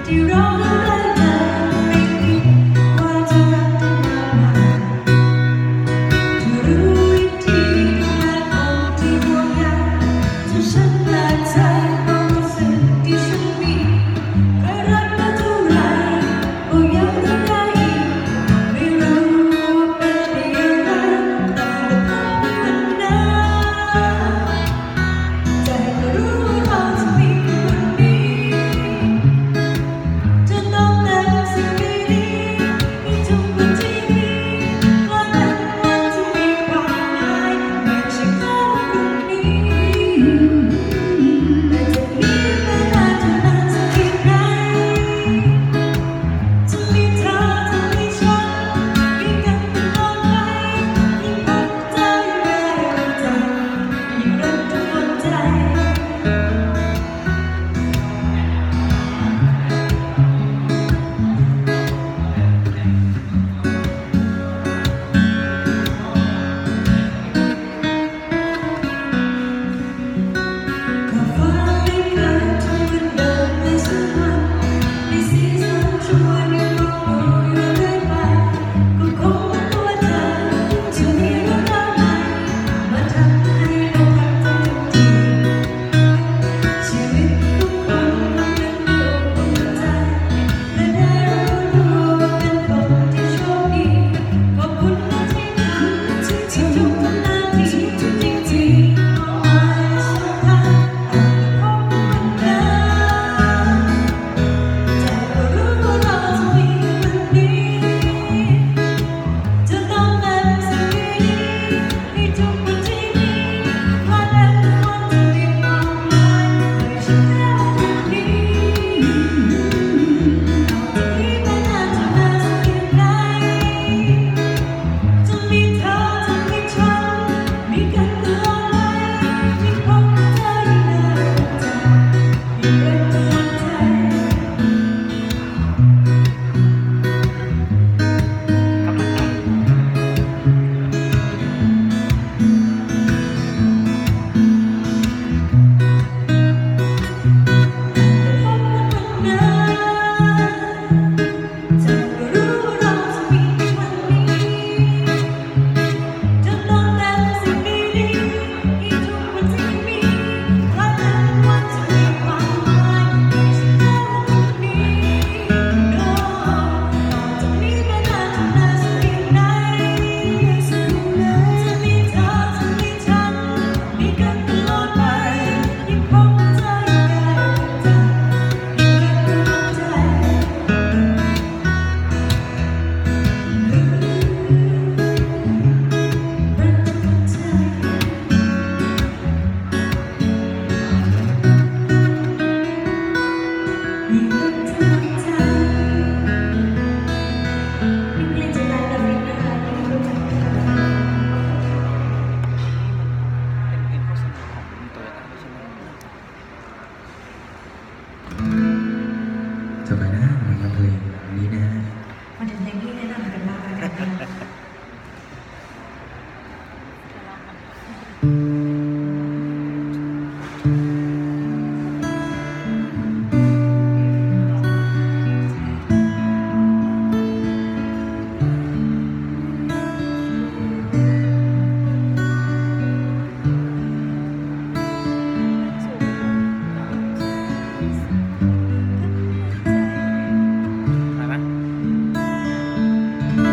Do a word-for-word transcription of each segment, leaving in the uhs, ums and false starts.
เ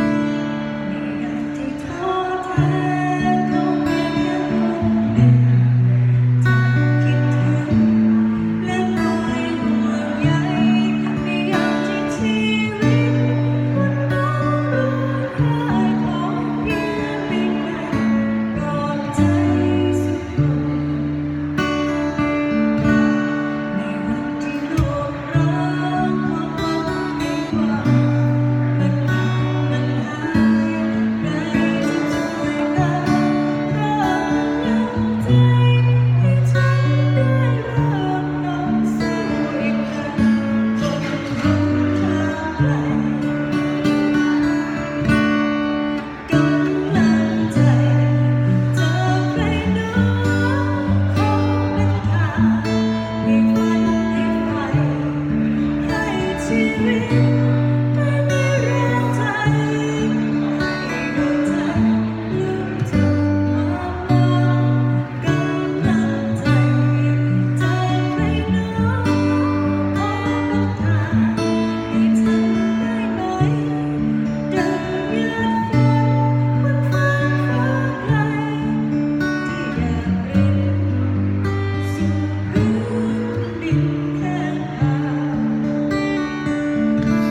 ส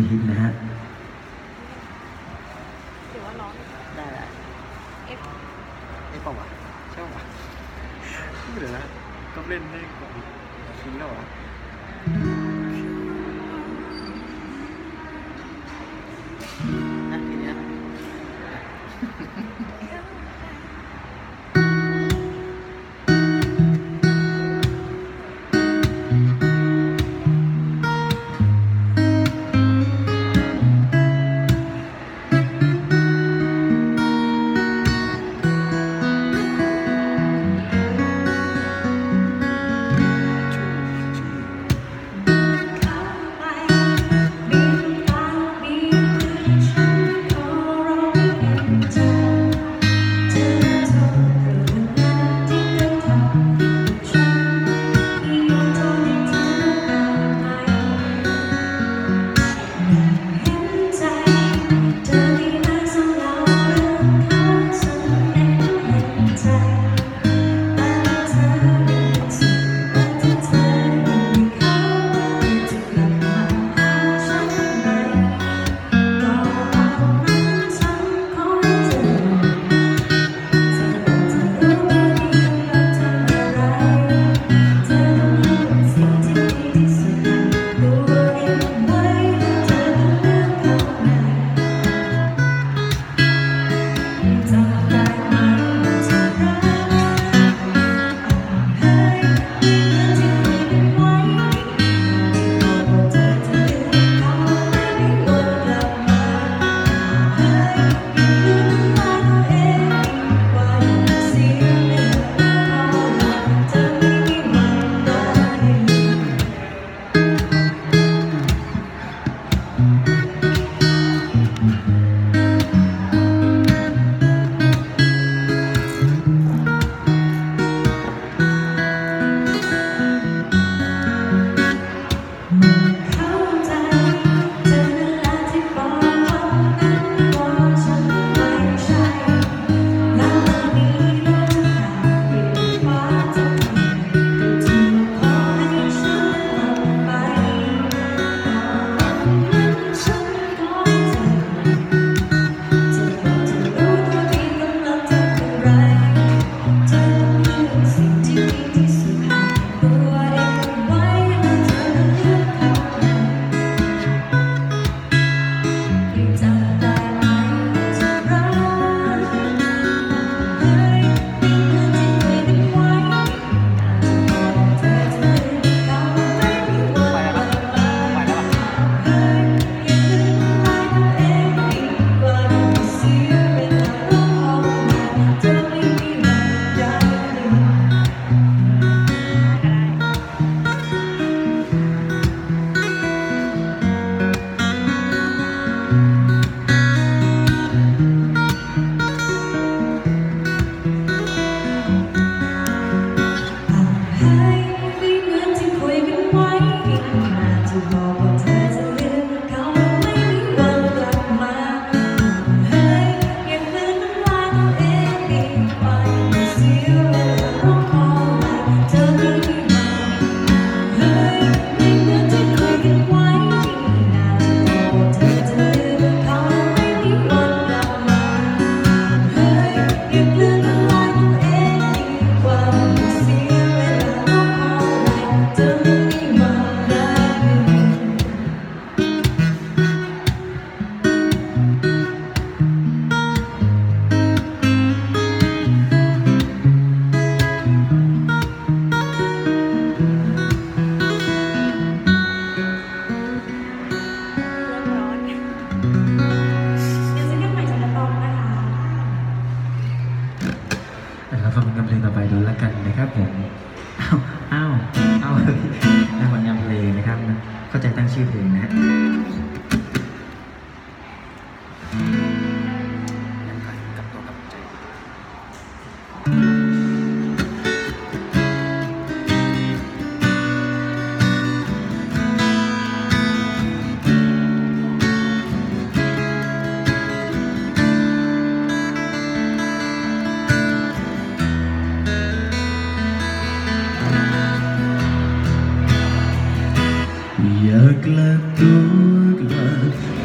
ฮิตนะฮะหรือว่าร้องได้ได้เอฟไอ้เปล่าวะใช่ป่าวเดี๋ยวนะก็เล่นได้ก่อนคิงแล้ววะนะทีเนี้ย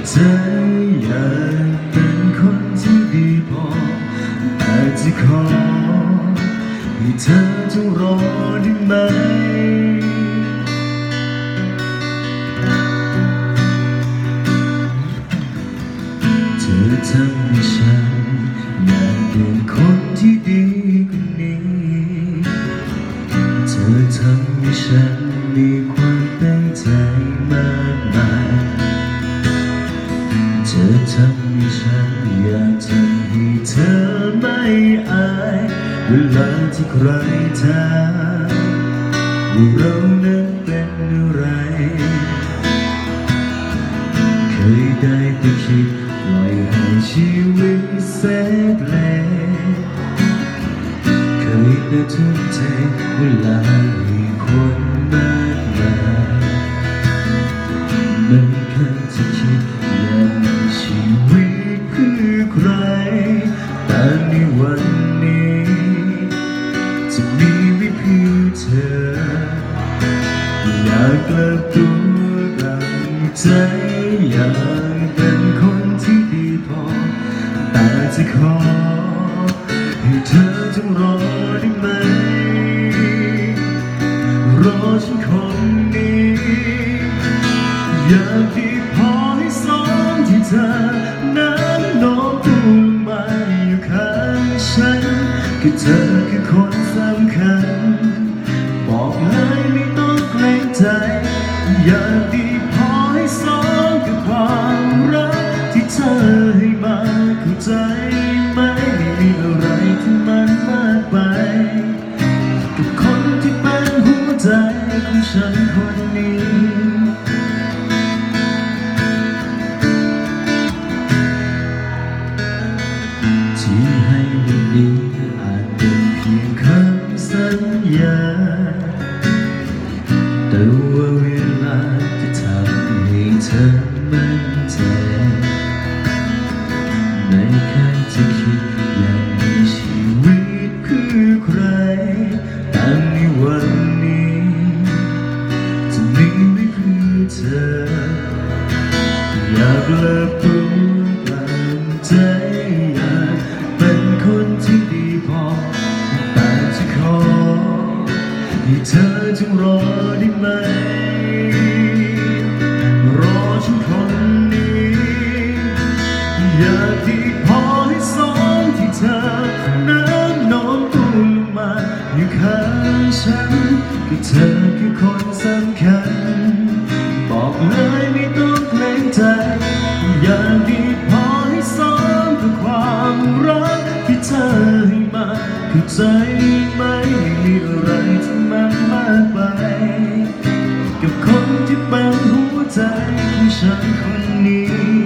ใจอยากเป็นคนที่ดีพอแต่จะขอให้เธอจงรอได้ไหมเธอทำให้ฉันอยากเป็นคนที่ดีกว่านี้เธอทำให้ฉันมีความตั้งใจมากมายเธอทำให้ฉันอยากทำให้เธอไม่อายเวลาที่ใครถามว่าเรานั้นเป็นอะไรเคยได้แต่คิดปล่อยให้ชีวิตเสเพลงเคยได้ทุ่มเทเวลาให้คนมากมายมันเคยจะคิดอยากมีชีวิตเพื่อใครแต่ในวันนี้จะมีไว้เพื่อเธออยากกลับตัวกลับใจอยากเป็นคนที่ดีพอแต่จะขอให้เธอจงรอได้ไหมรอฉันคนนี้อยากดีพอให้สองที่เธอนั้นโน้มตัวลงมาอยู่ข้างฉันก็เธอคือคนสำคัญบอกเลยไม่ต้องเกรงใจอยากดีพอให้สองกับความรักที่เธอให้มาเข้าใจไหมไม่มีอะไรที่มันมากไปกับคนที่เป็นหัวใจของฉันคนนี้ที่ให้วันนี้อาจเป็นเพียงคำสัญญาแต่ว่าเวลาจะทำให้เธอมั่นใจไม่เคยจะคิดอยากมีชีวิตคือใครแต่ในวันนี้จะมีไว้เพื่อเธออยากเลิกตัวกลางใจอยากเป็นคนที่ดีพอแต่จะขอให้เธอจงรอได้ไหมรอฉันคนนี้อยากดีพอให้สองที่เธอนั้นโน้มตัวลงมาอยู่ข้างฉันก็เธอคือคนสำคัญบอกเลยไม่ต้องเกรงใจอยากดีพอให้สองกับความรักที่เธอให้มาเข้าใจไหมไม่มีอะไรที่มันมากไปกับคนที่เป็นหัวใจของฉันคนนี้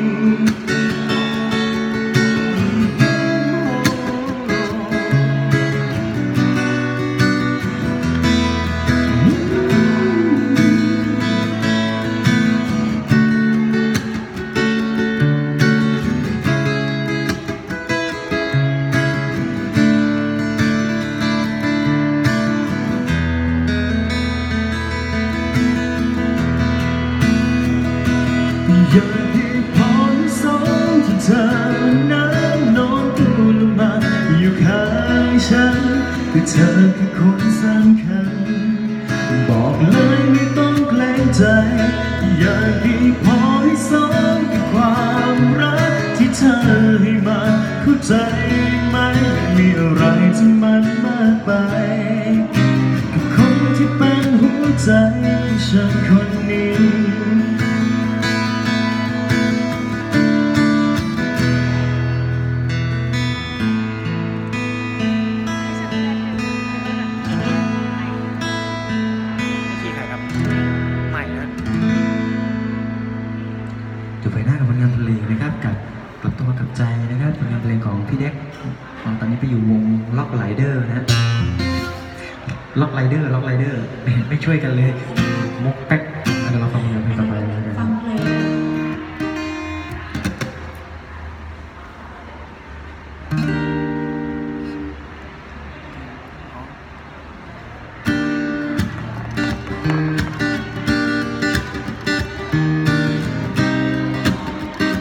อยากให้พอให้สองที่เธอนั้นโน้มตัวลงมาอยู่ข้างฉันคือเธอคือคนสำคัญบอกเลยไม่ต้องเกรงใจอยากดีพอให้สองกับความรักที่เธอให้มาเข้าใจไหมไม่มีอะไรที่มันมากไปกับคนที่เป็นหัวใจของฉันคนนี้จะไปหน้ากับผลงานเพลงนะครับกับกลับตัวกับใจนะครับผลงานเพลงของพี่เด็กตอนนี้ไปอยู่วงล็อกไลเดอร์นะล็อกไลเดอร์ล็อกไลเดอร์ไม่ช่วยกันเลยมุกแป๊กเดี๋ยวเราฟังผลงานเพลงต่อไปนะครับฟังเพลง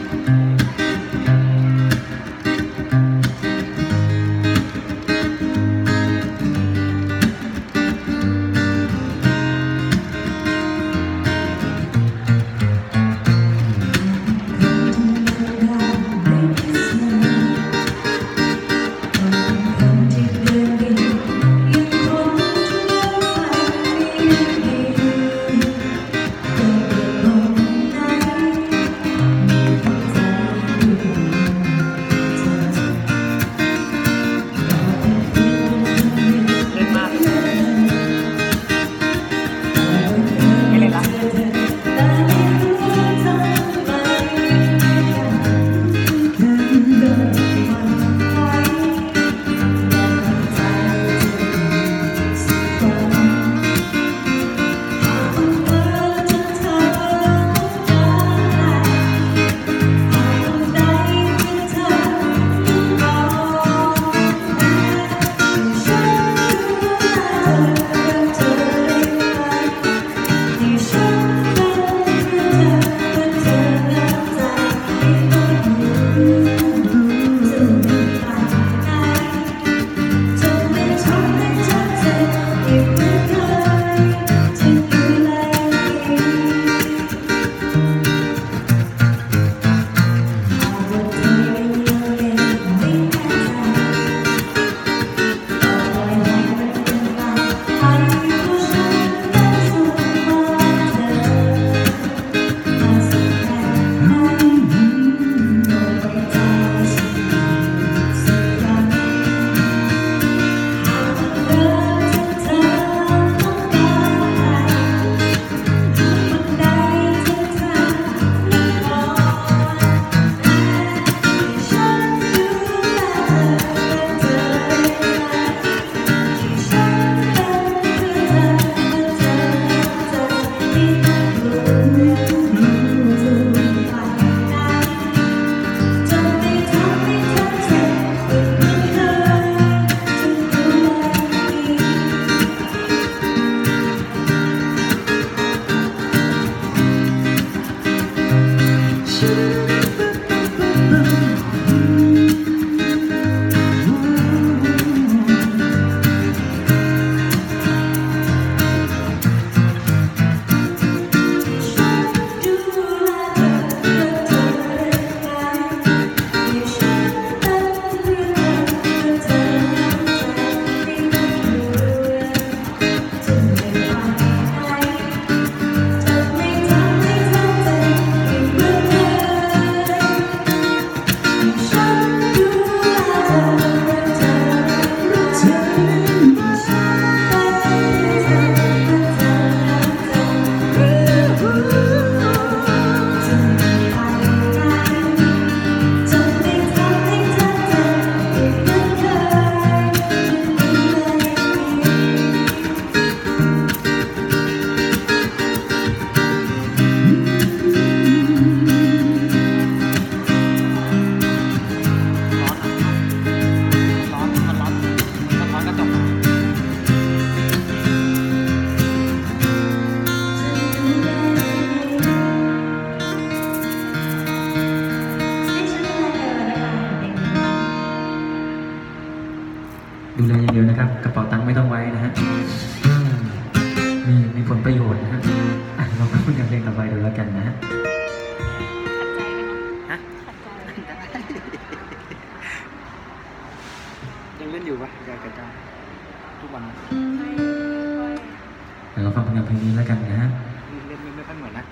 อยู่ปะยายกับเจ้าทุกวันนะไม่ค่อยเดี๋ยวเราฟังผลงานเพลงนี้แล้วกันนะฮะเล่นไม่ไม่ค่อยเหมือนนะ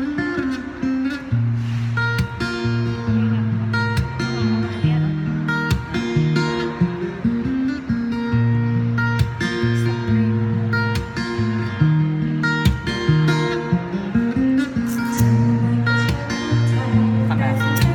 เรียนฟังได้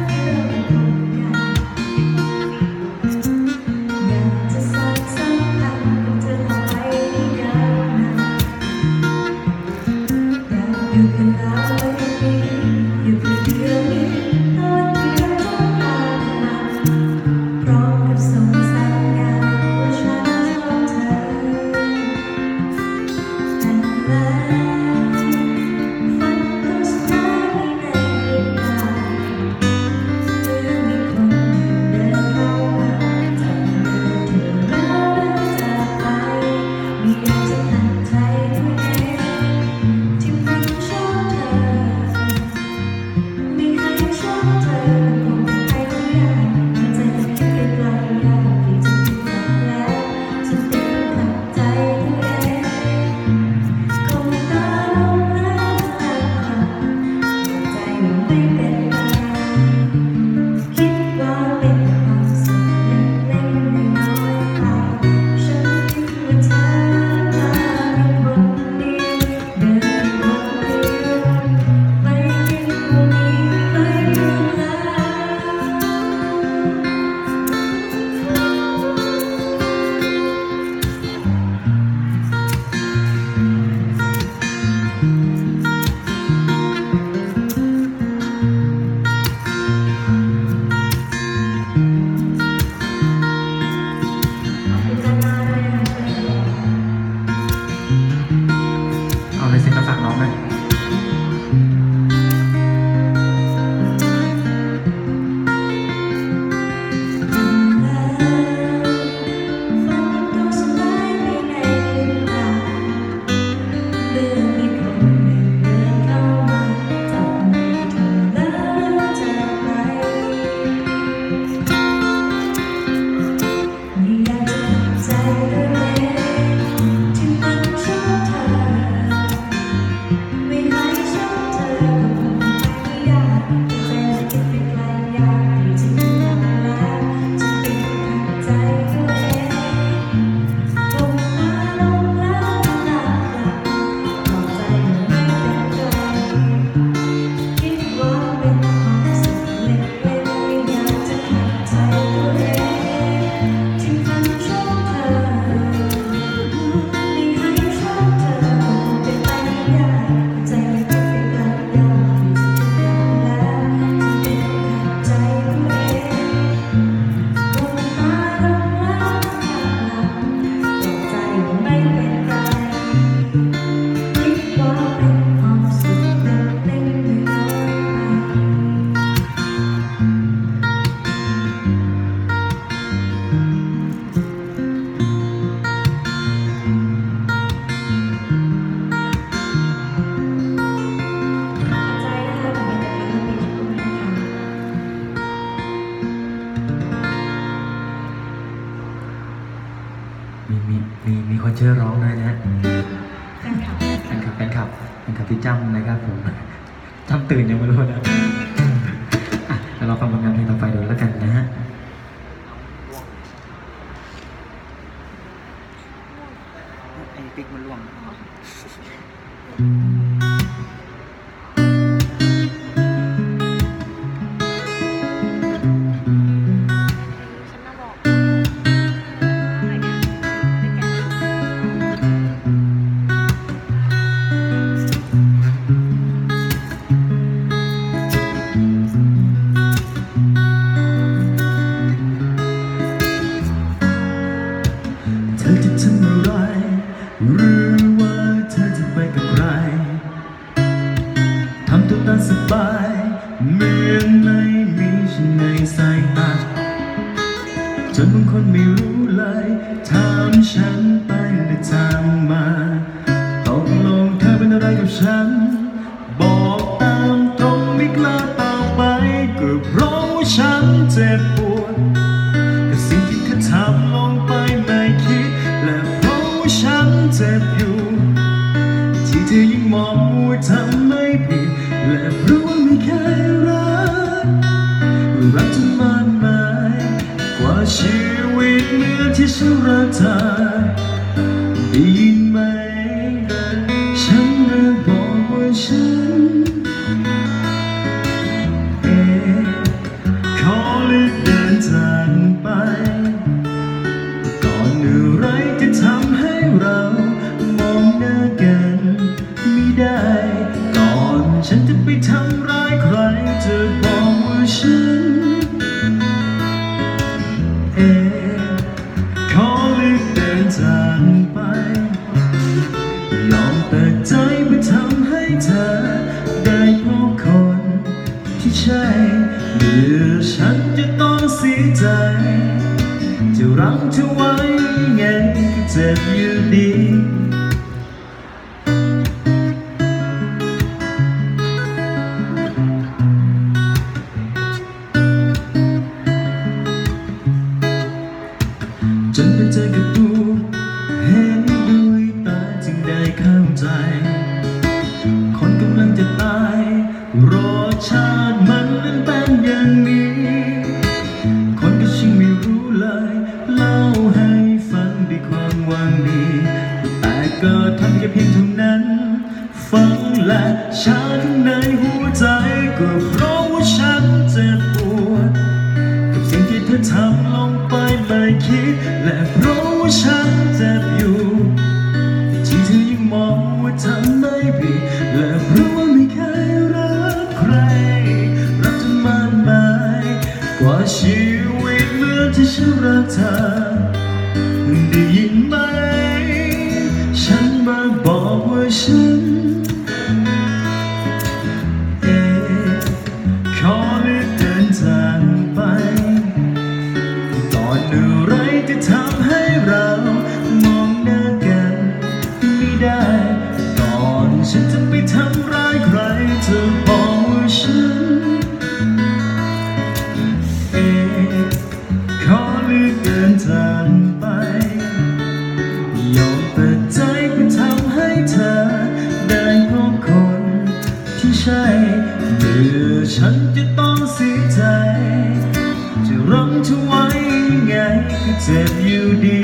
อยู่กันแล้วไม่ดีอยู่เพื่อเดือนนี้ตอนที่เราต้องการมาพร้อมกับส่งสัญญาณว่าฉันชอบเธอแต่แล้วฝันก็สลายไปในพริบตาเมื่อมีคนหนึ่งเดินเข้ามาจับมือเธอแล้วเดินจากไปไม่อยากจะขัดใจตัวเองที่มันชอบเธอไม่ให้ชอบเธอคงไปไม่ได้ถ้าใจมันคิดไกลยากที่จะคิดรักแล้วจะเป็นขัดใจตัวเองคงตาลงแล้วตาคลำใจมันไม่เป็นไรคิดว่าเป็นความสุขเล็กๆน้อยๆไปฉันคิดว่าเธอมาเป็นคนเดียวเดินคนเดียวไม่คิดว่ามีใครอยู่แล้วขอบคุณกันมาด้วยนะคะเอาเลยเซ็นมาฝากน้องหน่อยฝันก็สลายไปในพริบตาเมื่อมีคนหนึ่งเดินเข้ามาจับมือเธอแล้วเดินจากไปไม่อยากจะขัดใจตัวเองที่มันชอบเธอไม่ให้ชอบเธอก็คงไปไม่ได้ใจมันคิดไปไกลยากที่จะคิดรักแล้วจะเป็นขัดใจตัวเองคงตาลงแล้วตาคลำบอกใจมันไม่เป็นไรคิดว่าเป็นความสุขเล็กๆไม่อยากจะขัดใจตัวเองที่มันชอบเธอไม่ให้ชอบเธอคงเป็นไปไม่ได้ใจมันคิดไปไกลยากที่จะคิดรักแล้วจะเป็นขัดใจตัวเองคงตาลงแล้วตาคลำบอกใจว่าไม่เป็นไรคิดว่าเป็นความสุขเล็กๆน้อยๆไป ใจนะคะถึงจะทำให้ชีวิตคุณค่ะมีมีมีมีคนช่วยร้องด้วยนะแฟนคลับแฟนคลับแฟนคลับแฟนคลับพี่จ้ำนะครับผมจ้ำตื่นยังไม่รู้นะอ่ะเดี๋ยวเราฟังผลงานเพลงต่อไปดูแล้วกันนะฮะไอ้ปิ๊กมันร่วงฉันมาบอกอะไรเนี่ยไม่แก่เธอจะทำอะไร หรือว่าเธอจะไปกับใคร ทำตัวตามสบายเหมือนไม่มีฉันในสายตาจนบางคนไม่รู้เลยถามฉันไปหรือถามมาตกลงเธอเป็นอะไรกับฉัน บอกตามตรงไม่กล้าตอบไปก็เพราะว่าฉันเจ็บปวดกับสิ่งที่เธอทำลงไปรักเธอมากมายกว่าชีวิตเมื่อที่ฉันรักเธอได้ยินไหมฉันเริ่มบอกว่าฉันเองขอเลือกเดินทางไปก่อนอะไรจะทำให้เรามองหน้ากันไม่ได้ก่อนฉันจะไปทำร้ายใครจะบอกว่าฉันเองขอเลือกเดินทางไปยอมเปิดใจเพื่อทำให้เธอได้พบคนที่ใช่เมื่อฉันจะต้องเสียใจจะรั้งเธอไว้ไงก็เจ็บอยู่ดีจนไปเจอกับตัวเห็นด้วยตาจึงได้เข้าใจคนกำลังจะตายรสชาติมันนั้นเป็นอย่างนี้คนก็ชิงไม่รู้เลยเล่าให้ฟังด้วยความหวังดีแต่ก็ทำแค่เพียงเท่านั้นฟังและชาข้างในหัวใจก็เพราะว่าฉันเจ็บปวดกับสิ่งที่เธอทำลงไปไม่คิดและเพราะว่าฉันเจ็บอยู่ที่เธอยังมองว่าทำไม่ผิดและเพราะว่าไม่เคยรักใครรักเธอมากมายกว่าชีวิตเมื่อที่ฉันรักเธอได้ยินไหมฉันมาบอกว่าฉันเองขอเลือกเดินทางไปก่อนอะไรจะทำให้เรามองหน้ากันไม่ได้ก่อนฉันจะไปทำร้ายใครเธอบอกว่าฉันเองขอเลือกเดินทางไปยอมเปิดใจเพื่อทำให้เธอได้พบคนที่ใช่เมื่อฉันจะต้องเสียใจจะรั้งเธอไว้ไงก็เจ็บอยู่ดี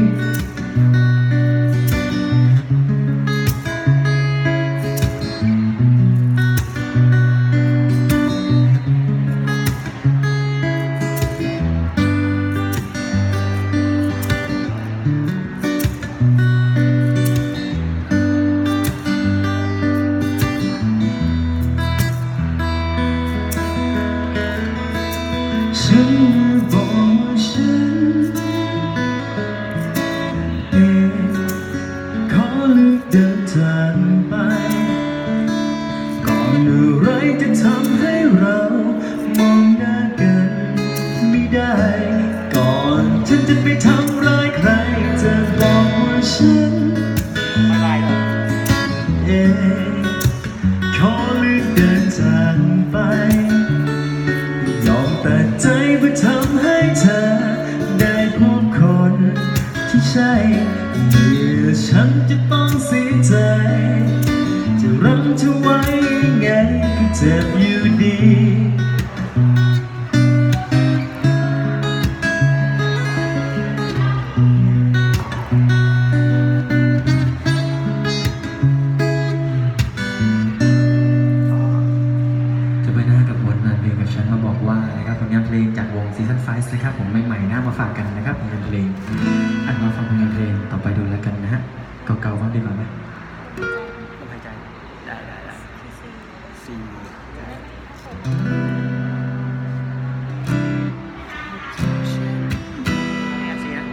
ฉันบอกว่าฉันเองขอเลือกเดินทางไปก่อนอะไรจะทำให้เรามองหน้ากันไม่ได้ก่อนฉันจะไปทำร้ายใครจะบอกว่าฉันเองขอเลือกเดินทางไปยอมแต่ใจเพื่อทำให้เธอได้พบคนที่ใช่เมื่อฉันจะต้องเสียใจจะรั้งเธอไว้ไงก็เจ็บอยู่ดีจะไปหน้ากับบทนานเพลงกับฉันมาบอกว่านะครับผลงานเพลงจากวงซีซั่นไฟว์นะครับผมใหม่ๆหน้ามาฝากกันนะครับผลงานเพลงอันมาฟังผลงานเพลงต่อไปดูแล้วกันนะฮะเก่าๆบ้างดีกว่าไหมลมหายใจได้ได้ได้สี่สี่นะ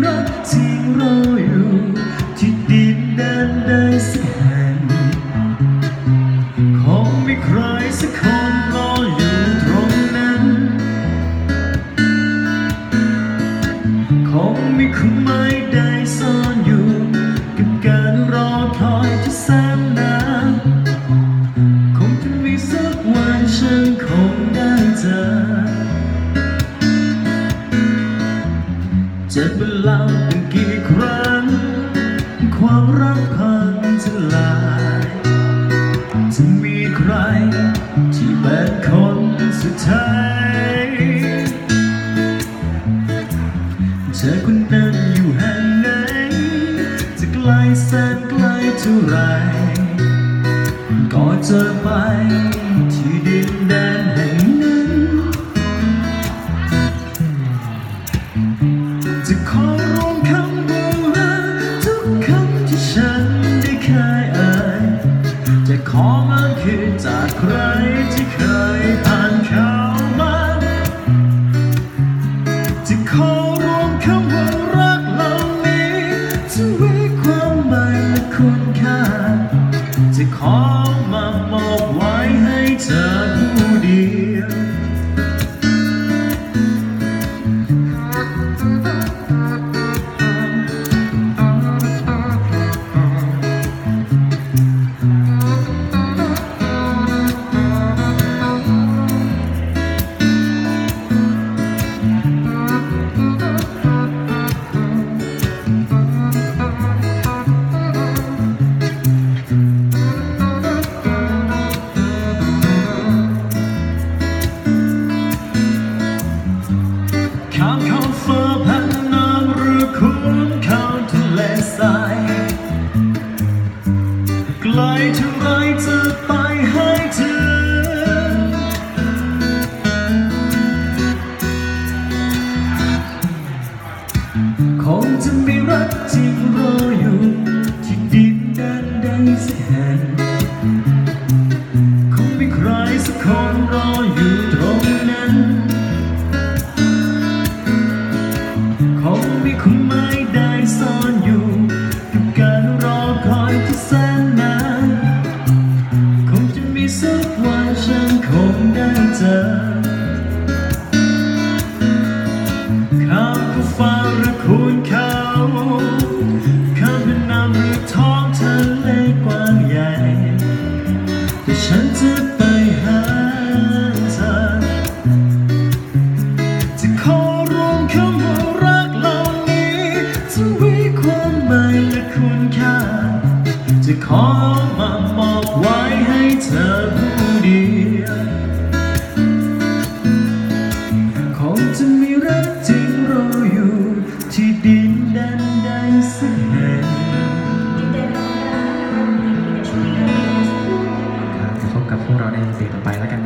รักที่รออยู่ที่ดินแดนใดสักแห่งคงมีใครสักคนรออยู่ตรงนั้นคงมีคุณไม่ได้ซ่อนอยู่กับการรอคอยที่แสนนานคงจะมีสักวันฉันคงได้เจอเจ็บเป็นลำตั้งกี่ครั้งความรักพังทลายจะมีใครที่เป็นคนสุดท้ายเธอคนนั้นอยู่แห่งไหนจะไกลแสนไกลเท่าไรก็จะไปที่ดินแดนแห่งนั้นจะขอร้องคำโบราณทุกคำที่ฉันได้เคยเอ่ยจะขอมันคือจากใครที่เคยผ่านเข้ามาจะขอร้องคำว่ารักเหล่านี้จะไว้ความหมายและคุณค่าจะขอมามอบไว้ให้เธอผู้เดียวข้ามเขาฟ้าพันน้ำหรือคุ้นเขาทะเลทรายไกลเท่าไรจะไปให้เธอคงจะมีรักจริงรออยู่ที่ดินแดนใดสักแห่งคงมีใครสักคนรออยู่ตรงนั้นคงมีคุณไม่ได้ซ่อนอยู่กับการรอคอยที่แสนนานคงจะมีสักวันฉันคงได้เจอข้ามภูฟ้าหรือคูนเขาข้ามแม่น้ำหรือท้องทะเลกว้างใหญ่แต่ฉันจะไปหาเธอจะขอร้องคำว่ารักเหล่านี้จะไว้ความหมายและคุณค่าจะขอมามอบไว้ให้เธอผู้เดียวคงจะมีรักจริงรออยู่ที่ดินแดนใดสักแห่งดินแดนของเราไม่มีแต่ช่วยเหลือครับพบกับพวกเราในเพลงต่อไปแล้วกัน